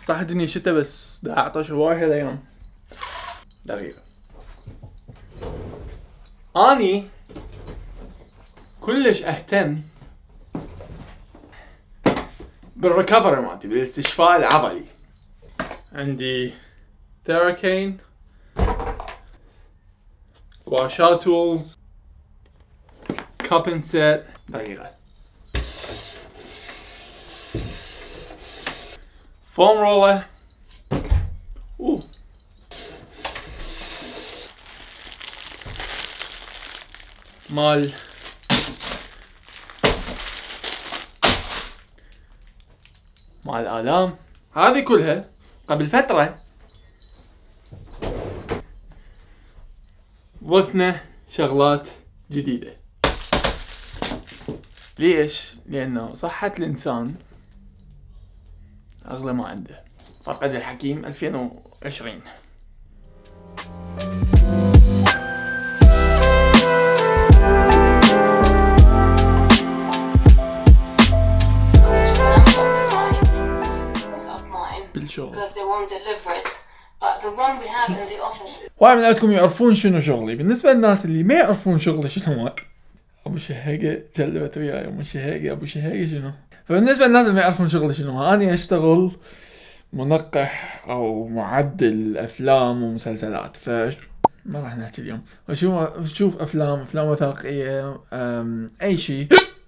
صح الدنيا شتا بس دا عطش هواي هالايام. دقيقة. اني كلش اهتم بالريكفري مالتي، بالاستشفاء العضلي. عندي ثيراكين، غواشا تولز، كابن سيت. دقيقة. فوم رولر. مال الآلام. هذه كلها قبل فترة ضفنا شغلات جديدة. ليش؟ لأنه صحة الإنسان أغلى ما عنده. فرقد الحكيم 2020. بالشغل. واحد من عندكم يعرفون شنو شغلي. بالنسبة للناس اللي ما يعرفون شغلي شنو هو، ابو شهيقة جلبت وياي. ابو شهيقة شنو؟ فبالنسبة للناس اللي ما يعرفون شغلي شنو هو، اني اشتغل منقح او معدل افلام ومسلسلات. ما راح نحكي اليوم. شوف افلام وثائقية، اي شيء.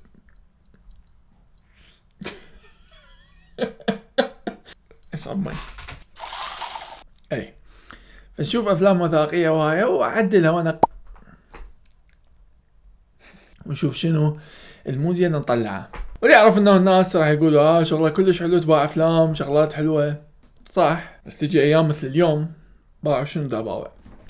اشرب مي. اي نشوف افلام وثائقية وهاي واعدلها وانا ونشوف شنو الموزية اللي نطلعها. واللي يعرف انه الناس راح يقولوا شغله كلش حلو تباع افلام شغلات حلوة. صح، بس تجي ايام مثل اليوم باعوا شنو دا باوع.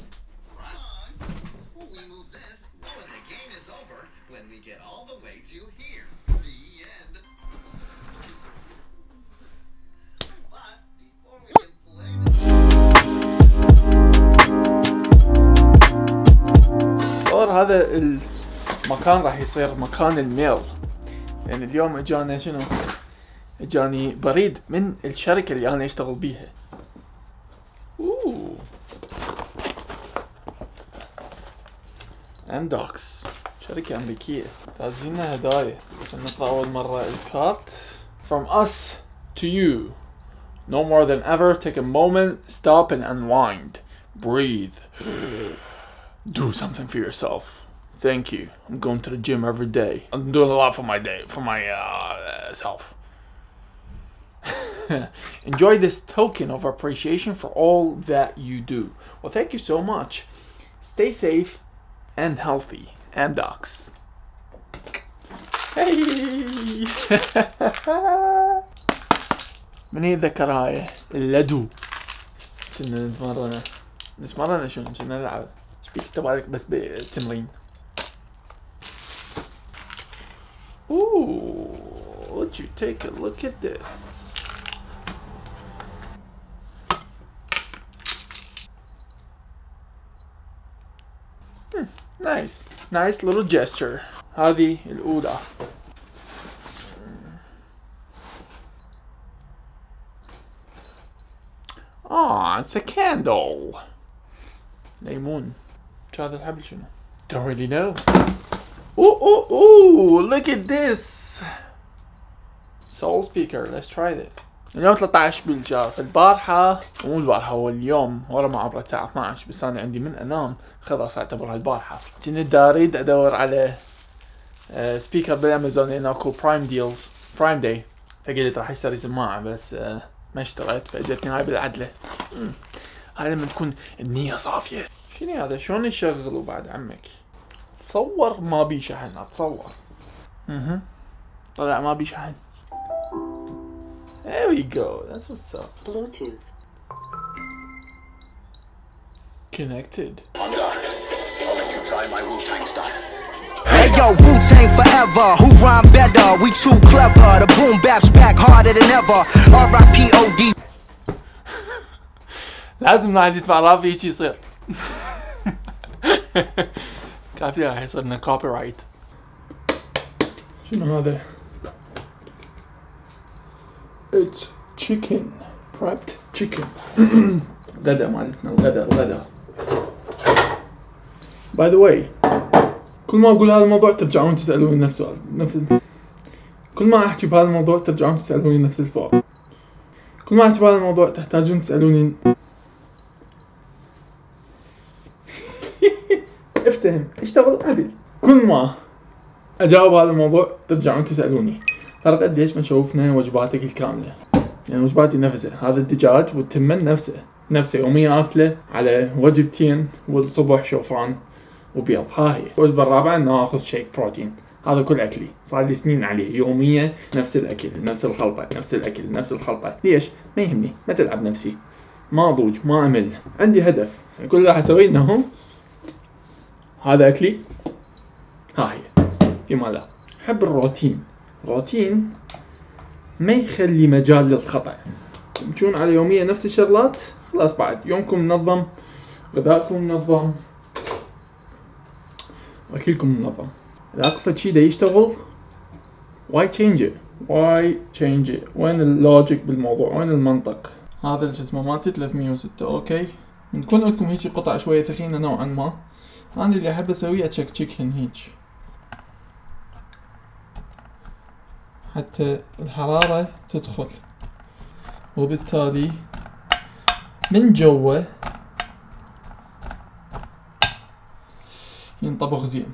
هذا المكان راح يصير مكان الميل، لان اليوم اجانا شنو؟ اجاني بريد من الشركة اللي انا اشتغل بيها. امدوكس، شركة امريكية. تعزينا هدايا عشان نقرأ اول مرة الكارت. From us to you. No more than ever, take a moment, stop and unwind. Breathe. Do something for yourself. Thank you. I'm going to the gym every day. I'm doing a lot for my self. Enjoy this token of appreciation for all that you do. Well, thank you so much. Stay safe and healthy. Amdocs. Hey. من يتذكر هاي اللدو؟ كنا نتمرن شنو؟ كنا نلعب. شبيك تبعك بس بالتمرين. Ooh, would you take a look at this? Nice little gesture. هذه الأولى. It's a candle. ليمون. هذا الحبل شنو؟ Don't really know. Ooh, look at this. Soul speaker. Let's try that. اليوم 13 بالشهر. البارحة مو البارحة، هو اليوم ورا ما عبرت الساعة 12، بس أنا عندي من أنام خلاص أعتبرها البارحة. كنت أريد أدور على سبيكر بالأمازون لأن أكو برايم ديلز، برايم داي، فقلت راح أشتري سماعة بس ما اشتريت، فأجتني هاي بالعدلة. هاي لما تكون النية صافية. شنو هذا؟ شلون يشغلوا بعد عمك؟ تصور ما بي شحن، اتصور. طلع ما بي شحن. There we go. That's what's up. Bluetooth connected. On guard. I'll let you try my Wu-Tang style. Hey yo, Wu-Tang forever. Who rhyme better? We too clever. The boom bap's back harder than ever. R.I.P.O.D. لازم واحد يسمع راب هيك يصير. كافي راح يصير لنا كوبي رايت. شنو هذا؟ It's chicken كرابت تشيكن. غدا مالتنا الغدا. باي ذا واي، كل ما اقول هذا الموضوع ترجعون تسالوني نفس السؤال، كل ما احكي بهذا الموضوع ترجعون تسالوني نفس السؤال، كل ما احكي بهذا الموضوع تحتاجون تسالوني. افتهم، اشتغل عدل. كل ما اجاوب هذا الموضوع ترجعون تسالوني فرق قديش ما شوفنا وجباتك الكامله. يعني وجباتي نفسها، هذا الدجاج والتمن نفسه يوميا اكله على وجبتين، والصبح شوفان وبيض. ها هي الوجبه الرابعه انه اخذ شيك بروتين. هذا كل اكلي، صار لي سنين عليه يوميا، نفس الاكل نفس الخلطه نفس الاكل نفس الخلطه. ليش؟ ما يهمني، ما تلعب نفسي، ما اضوج ما امل، عندي هدف. كل اللي راح اسويه انه هذا اكلي، ها هي فيما لا. احب الروتين ما يخلي مجال للخطأ. تمشون على يوميا نفس الشغلات، خلاص بعد يومكم منظم، غذاكم منظم، واكلكم منظم. اذا اكو فد شي دا يشتغل، why change it؟ وين اللوجيك بالموضوع؟ وين المنطق؟ هذا شو اسمه مالتي 306. اوكي، من تكون عندكم هيجي قطع شوية ثخينة نوعا ما، انا اللي احب اسويه اتشكشكهن هيج حتى الحرارة تدخل، وبالتالي من جوا ينطبخ زين.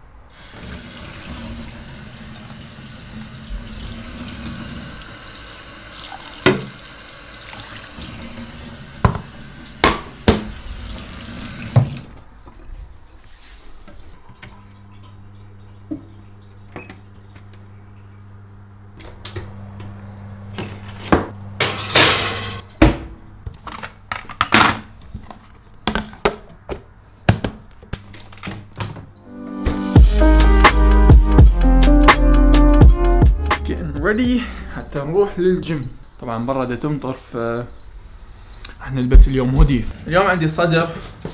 ريدي حتى نروح للجيم. طبعا برا دا تمطر، ف راح نلبس اليوم هودي. اليوم عندي صدر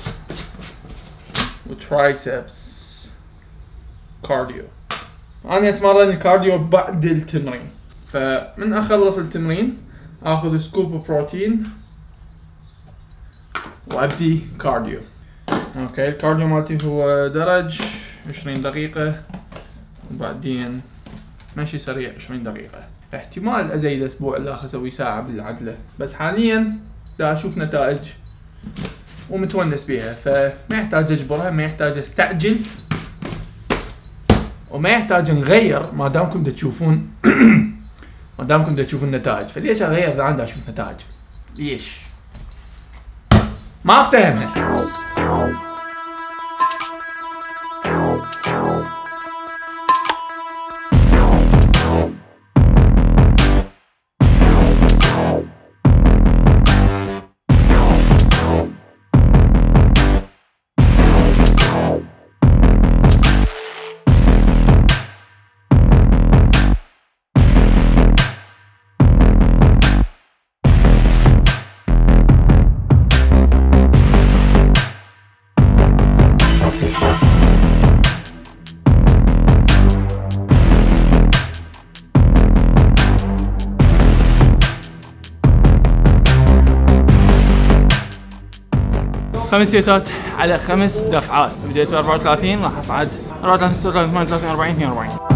وترايسبس كارديو. انا اتمرن الكارديو بعد التمرين، فمن اخلص التمرين اخذ سكوب بروتين وابدي كارديو. اوكي، الكارديو مالتي هو درج 20 دقيقة، وبعدين ماشي سريع 20 دقيقة. احتمال ازيد اسبوع الاخر اسوي ساعة بالعدلة، بس حاليا دا اشوف نتائج ومتونس بيها، فما يحتاج اجبرها، ما يحتاج استعجل، وما يحتاج نغير ما دامكم دا تشوفون ما دامكم دا تشوفون نتائج. فليش اغير اذا عندي اشوف نتائج؟ ليش؟ ما افتهمها. خمس سيتات على 5 دفعات. بديت ب 34 راح اصعد 34 36 38 40 42.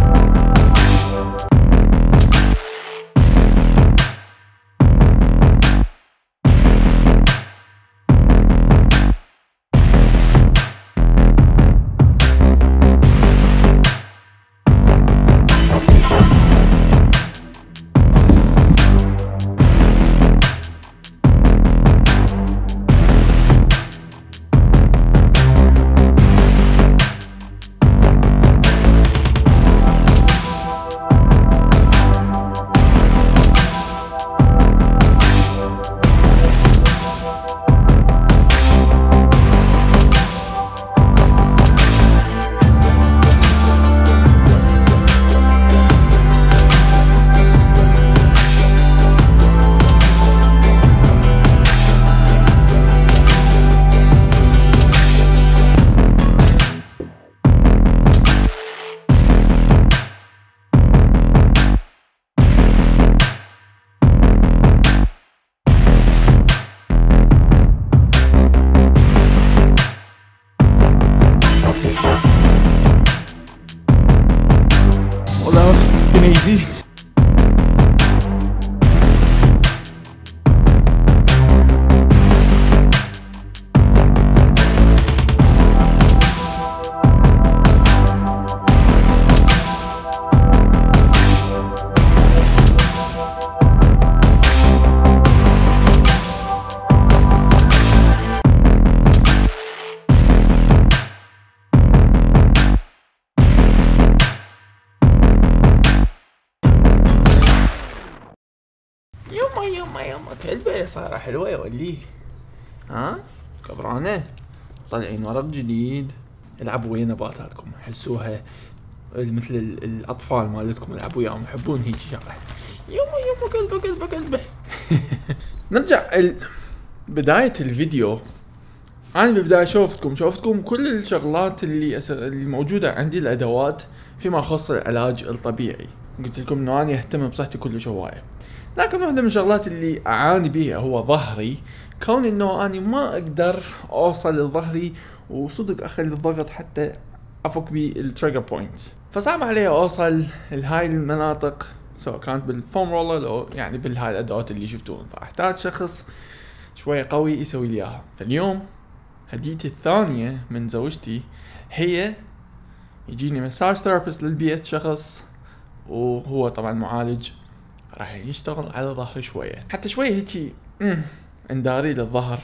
يما كلبة صايرة حلوة يا ولي. ها كبرانة طالعين ورق جديد. العبوا ويا نباتاتكم حسوها مثل الاطفال مالتكم، العبوا وياهم يحبون هيك شغله. يما كلبة. نرجع بداية الفيديو. انا بالبداية شوفتكم كل الشغلات اللي موجودة عندي، الادوات فيما يخص العلاج الطبيعي. قلت لكم انه انا اهتم بصحتي كلش هواية، لكن واحدة من الشغلات اللي اعاني بيها هو ظهري، كون انه انا ما اقدر اوصل لظهري وصدق اخلي الضغط حتى افك بالتريجر بوينت، فصعب علي اوصل لهاي المناطق سواء كانت بالفوم رولر او يعني بالهاي الادوات اللي شفتوهم، فاحتاج شخص شوية قوي يسوي لي اياها. فاليوم هديتي الثانية من زوجتي هي يجيني مساج ثيرابيست للبيت، شخص وهو طبعا معالج راح يشتغل على ظهري شوية، حتى شوية هيجي انداري للظهر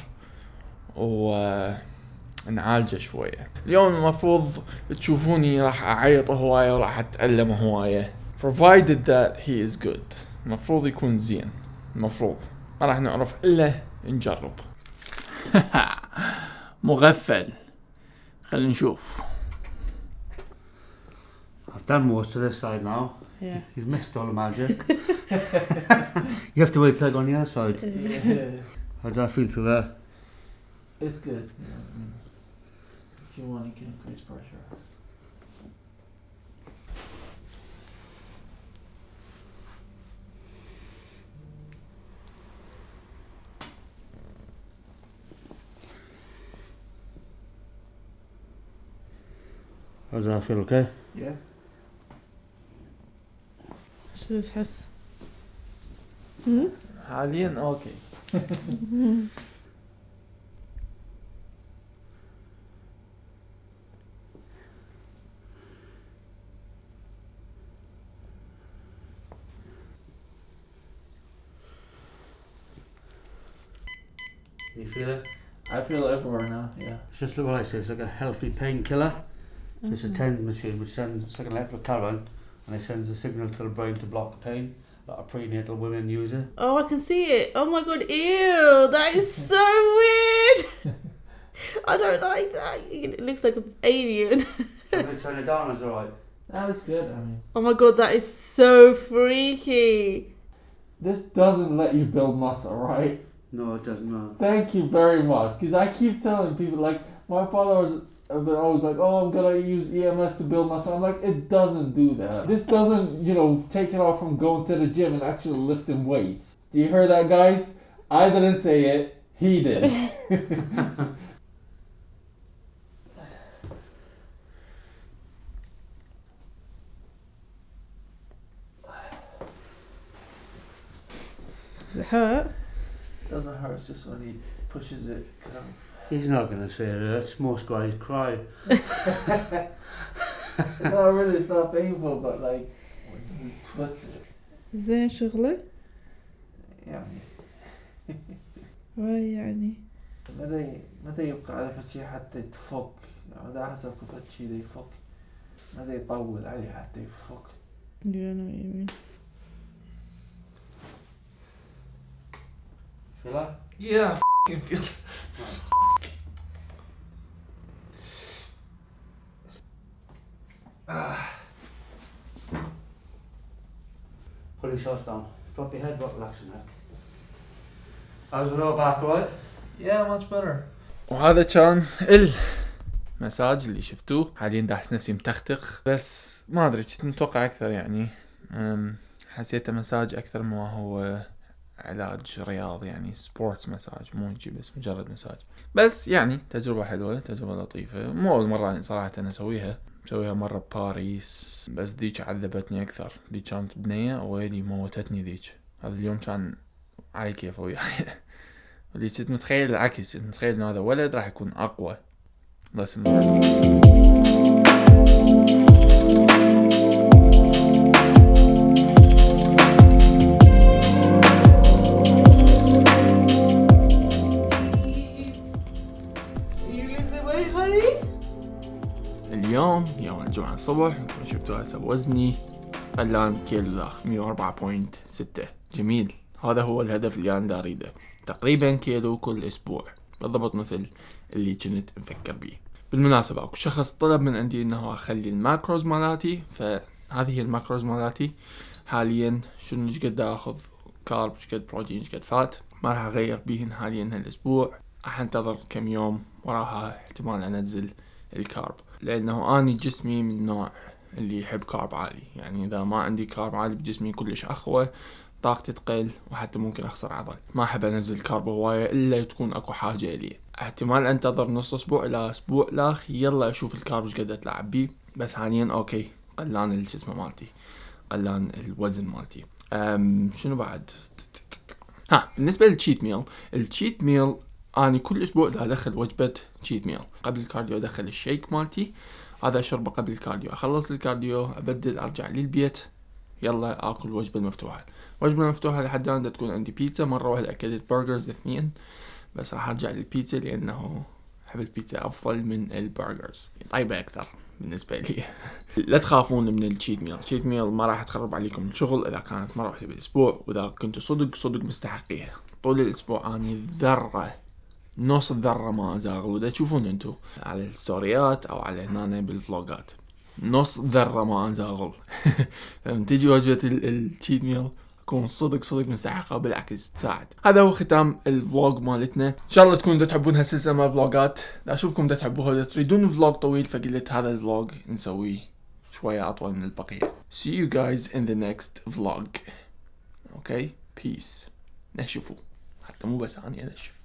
ونعالجه شوية. اليوم المفروض تشوفوني راح اعيط هواية وراح اتألم هواية provided that he is good. المفروض يكون زين، المفروض ما راح نعرف الا نجرب. مغفل، خلينا نشوف. I've done most of this side now. Yeah. You've missed all the magic. You have to wait till I go on the other side. Yeah. How does that feel through there? It's good. If you want, you can increase pressure. How does that feel, okay? Yeah. شو تحس؟ حاليا اوكي. You feel it? I feel it everywhere now, yeah. It's just what I say, it's like a healthy painkiller. So it's a TENS machine which sends, it's like an electric current, and it sends a signal to the brain to block the pain. A lot of prenatal women use it. Oh, I can see it. Oh my god, ew, that is so weird. I don't like that. It looks like an alien. Should we turn it down? Is it alright? That looks good, I mean. Oh my god, that is so freaky. This doesn't let you build muscle, right? No, it doesn't. No. Thank you very much, because I keep telling people, like, my followers have been always like, oh, I'm gonna use EMS to build muscle. I'm like, it doesn't do that. This doesn't, you know, take it off from going to the gym and actually lifting weights. Do you hear that, guys? I didn't say it, he did. Does it hurt? Doesn't hurt, it's just when he pushes it kind of. He's not going to say it hurts. Most guys cry. No, really, it's not painful, but like when he twists it. زين شغله؟ يعني واي يعني متى يبقى على فشي حتى تفك، يعني ده حسب كيف شي ده يفك، متى يطول عليه حتى يفك. Yeah, I know what you mean. Feel that? Yeah, I feel it. Put your shorts down. Drop your head, drop, relax your neck. How's the lower back, right? Yeah, much better. وهذا كان المساج اللي شفتوه. حاليا دا احس نفسي متختخ، بس ما ادري كنت متوقع اكثر يعني. حسيته مساج اكثر ما هو علاج رياضي، يعني سبورتس مساج، مو يجي بس مجرد مساج. بس يعني تجربة حلوة، تجربة لطيفة. مو أول مرة يعني صراحة أنا أسويها بباريس، بس ديك عذبتني أكثر. ديك كانت بنية ويلي موتتني ديك. هذا اليوم كان على كيف وياي. اللي كنت متخيل العكس، كنت متخيل إنه هذا ولد راح يكون أقوى، بس اليوم يوم الجمعة الصبح شفتوا هسه وزني خلان كيلو 104.6. جميل هذا هو الهدف اللي انا دا اريده، تقريبا كيلو كل اسبوع، بالضبط مثل اللي كنت مفكر بيه. بالمناسبة اكو شخص طلب من عندي انه اخلي الماكروز مالاتي، فهذه هي الماكروز مالاتي حاليا. شنو ايش قد اخذ كارب، ايش قد بروتين، ايش قد فات، ما راح اغير بيهن حاليا هالاسبوع. راح انتظر كم يوم وراها احتمال انزل الكارب، لانه اني جسمي من النوع اللي يحب كارب عالي. يعني اذا ما عندي كارب عالي بجسمي كلش اخوة، طاقتي تقل، وحتى ممكن اخسر عضل. ما احب انزل كارب هواية الا تكون اكو حاجة الي. احتمال انتظر نص اسبوع الى اسبوع لاخ يلا اشوف الكارب ايش قد اتلعب بيه. بس حاليا اوكي، قلان الجسم مالتي، قلان الوزن مالتي. شنو بعد؟ بالنسبة للتشيت ميل، التشيت ميل اني كل اسبوع دا ادخل وجبة تشيت ميل. قبل الكارديو ادخل الشيك مالتي، هذا اشربه قبل الكارديو. اخلص الكارديو ابدل ارجع للبيت، يلا اكل وجبة المفتوحة. وجبة المفتوحة لحد الان تكون عندي بيتزا، مرة واحدة اكلت برجرز 2، بس راح ارجع للبيتزا لانه احب البيتزا افضل من البرجرز، طيبة اكثر بالنسبة لي. لا تخافون من التشيت ميل، التشيت ميل ما راح تخرب عليكم الشغل اذا كانت مرة واحدة بالاسبوع، واذا كنتوا صدق مستحقيها. طول الاسبوع اني ذرة، نص الذرة ما ازاغل، ودا تشوفون انتو على الستوريات او على هنا بالفلوجات، نص ذرة ما ازاغل. لما تجي وجبة التشيت ميل اكون صدق مستحقة، بالعكس تساعد. هذا هو ختام الفلوج مالتنا، ان شاء الله تكونوا تحبون هالسلسلة من الفلوجات. اشوفكم تحبوها، اذا تريدون فلوج طويل فقلت هذا الفلوج نسويه شوية اطول من البقية. See you guys in the next vlog. Okay, peace. نشوفوا، حتى مو بس اني انشف.